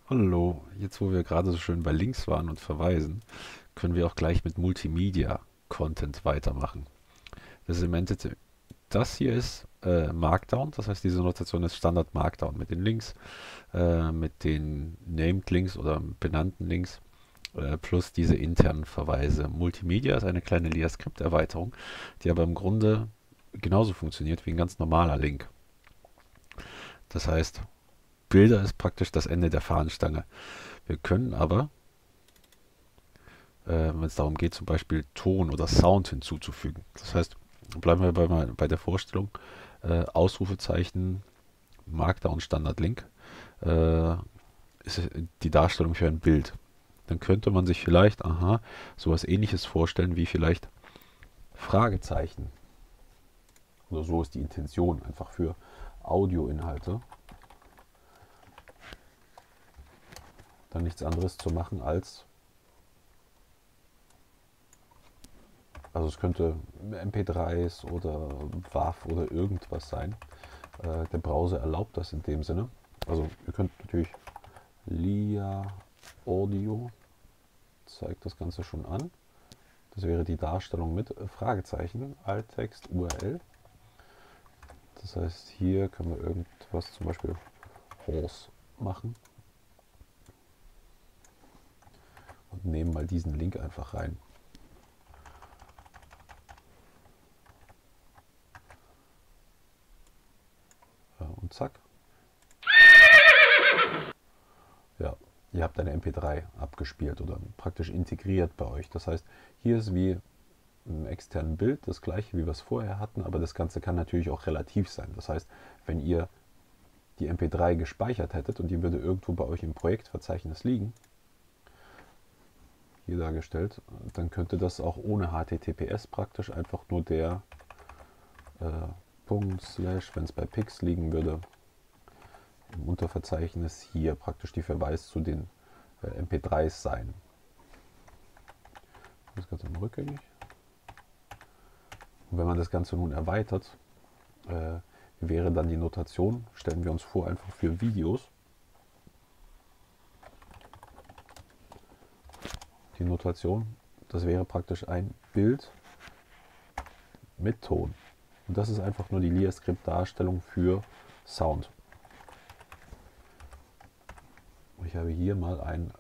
Hallo, jetzt wo wir gerade so schön bei Links waren und verweisen, können wir auch gleich mit Multimedia-Content weitermachen. Das ist im Endeffekt, das hier ist Markdown, das heißt diese Notation ist Standard Markdown mit den Links, mit den Named Links oder benannten Links, plus diese internen Verweise. Multimedia ist eine kleine LIA-Skript-Erweiterung, die aber im Grunde genauso funktioniert wie ein ganz normaler Link. Das heißt, Bilder ist praktisch das Ende der Fahnenstange. Wir können aber wenn es darum geht, zum Beispiel Ton oder Sound hinzuzufügen. Das heißt, bleiben wir bei der Vorstellung, Ausrufezeichen, Markdown Standard Link, äh, ist die Darstellung für ein Bild. Dann könnte man sich vielleicht, sowas ähnliches vorstellen wie vielleicht Fragezeichen. Oder so ist die Intention einfach für Audioinhalte. Dann nichts anderes zu machen als, also es könnte MP3s oder WAV oder irgendwas sein. Der Browser erlaubt das in dem Sinne. Also ihr könnt natürlich LIA Audio zeigt das Ganze schon an. Das wäre die Darstellung mit Fragezeichen, Alttext, URL. Das heißt, hier können wir irgendwas, zum Beispiel Horse machen und nehmen mal diesen Link einfach rein. Und zack. Ja, ihr habt eine MP3 abgespielt oder praktisch integriert bei euch. Das heißt, hier ist wie im externen Bild das gleiche, wie wir es vorher hatten, aber das Ganze kann natürlich auch relativ sein. Das heißt, wenn ihr die MP3 gespeichert hättet und die würde irgendwo bei euch im Projektverzeichnis liegen, hier dargestellt, dann könnte das auch ohne HTTPS praktisch einfach nur der Punkt Slash, wenn es bei Pix liegen würde, im Unterverzeichnis hier praktisch die Verweis zu den MP3s sein. Das Ganze rückgängig. Und wenn man das Ganze nun erweitert, wäre dann die Notation, stellen wir uns vor, einfach für Videos. Die Notation, das wäre praktisch ein Bild mit Ton. Und das ist einfach nur die LIA-Skript-Darstellung für Sound. Ich habe hier mal ein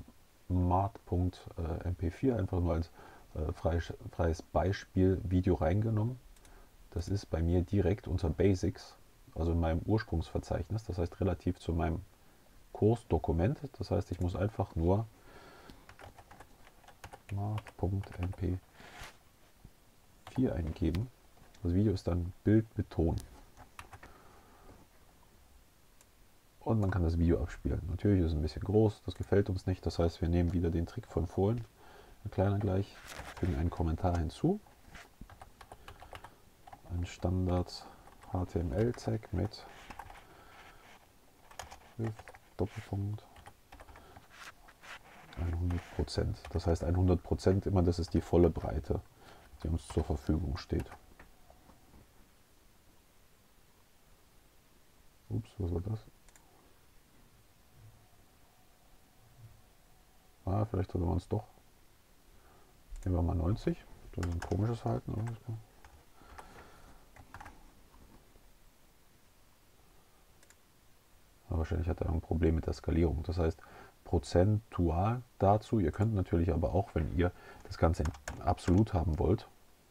mart.mp4 einfach nur als freies Beispiel Video reingenommen. Das ist bei mir direkt unter Basics, also in meinem Ursprungsverzeichnis, das heißt relativ zu meinem Kursdokument. Das heißt, ich muss einfach nur mart.mp4 eingeben. Das Video ist dann Bild mit Ton. Und man kann das Video abspielen. Natürlich ist es ein bisschen groß, das gefällt uns nicht. Das heißt, wir nehmen wieder den Trick von vorhin, ein kleiner gleich, fügen einen Kommentar hinzu. Ein Standard HTML-Tag mit Doppelpunkt 100%. Das heißt 100% immer, das ist die volle Breite, die uns zur Verfügung steht. Ups, was war das? Vielleicht sollen wir uns doch. Nehmen wir mal 90. Das ist ein komisches Verhalten. Aber wahrscheinlich hat er ein Problem mit der Skalierung. Das heißt, prozentual dazu. Ihr könnt natürlich aber auch, wenn ihr das Ganze in absolut haben wollt,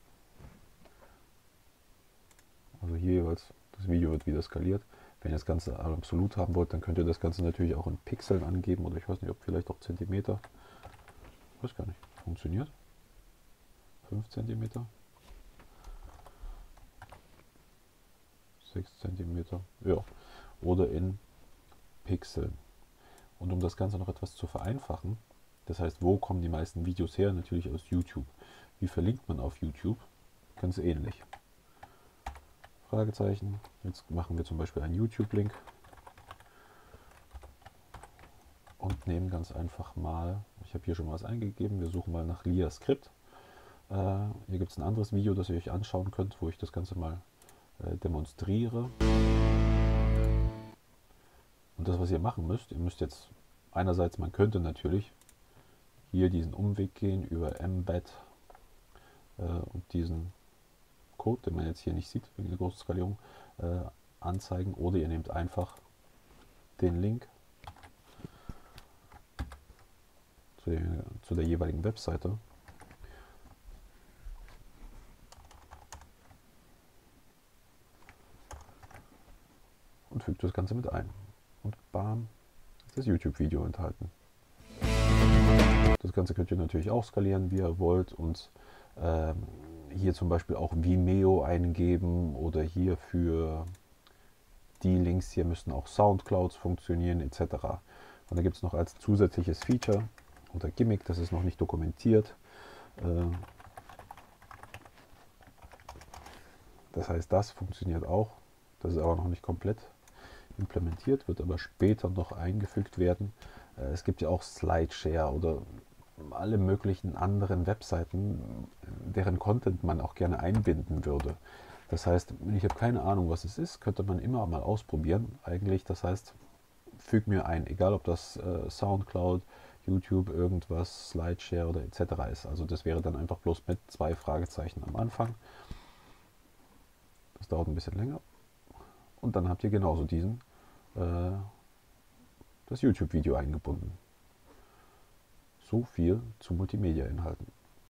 also hier jeweils, das Video wird wieder skaliert. Wenn ihr das Ganze absolut haben wollt, dann könnt ihr das Ganze natürlich auch in Pixeln angeben oder ich weiß nicht, ob vielleicht auch Zentimeter. Ich weiß gar nicht. Funktioniert. 5 cm. 6 cm. Ja. Oder in Pixeln. Und um das Ganze noch etwas zu vereinfachen, das heißt, wo kommen die meisten Videos her? Natürlich aus YouTube. Wie verlinkt man auf YouTube? Ganz ähnlich. Fragezeichen. Jetzt machen wir zum Beispiel einen YouTube-Link und nehmen ganz einfach mal, ich habe hier schon mal was eingegeben, wir suchen mal nach LIA-Skript. Hier gibt es ein anderes Video, das ihr euch anschauen könnt, wo ich das Ganze mal demonstriere. Und das, was ihr machen müsst, ihr müsst jetzt einerseits, man könnte natürlich hier diesen Umweg gehen über Embed und diesen Code, den man jetzt hier nicht sieht, wegen der großen Skalierung, anzeigen. Oder ihr nehmt einfach den Link zu der jeweiligen Webseite und fügt das Ganze mit ein. Und bam, ist das YouTube-Video enthalten. Das Ganze könnt ihr natürlich auch skalieren, wie ihr wollt, und hier zum Beispiel auch Vimeo eingeben, oder hier für die Links hier müssen auch Soundclouds funktionieren etc. Und da gibt es noch als zusätzliches Feature unter Gimmick, das ist noch nicht dokumentiert. Das heißt, das funktioniert auch, das ist aber noch nicht komplett implementiert, wird aber später noch eingefügt werden. Es gibt ja auch Slideshare oder alle möglichen anderen Webseiten, deren Content man auch gerne einbinden würde. Das heißt, ich habe keine Ahnung, was es ist, könnte man immer mal ausprobieren eigentlich. Das heißt, füg mir ein, egal ob das Soundcloud, YouTube, irgendwas, Slideshare oder etc. ist. Also das wäre dann einfach bloß mit 2 Fragezeichen am Anfang. Das dauert ein bisschen länger. Und dann habt ihr genauso das YouTube-Video eingebunden. So viel zu Multimedia-Inhalten.